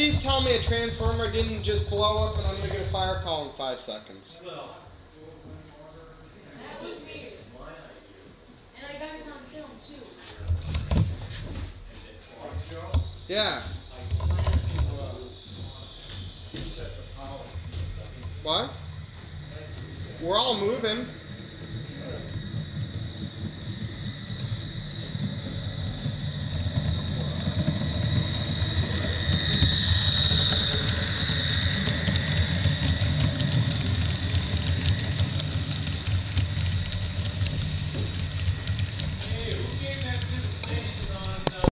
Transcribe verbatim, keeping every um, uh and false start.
Please tell me a transformer didn't just blow up and I'm going to get a fire call in five seconds. Well, that was weird. And I got it on film too. Yeah. What? We're all moving.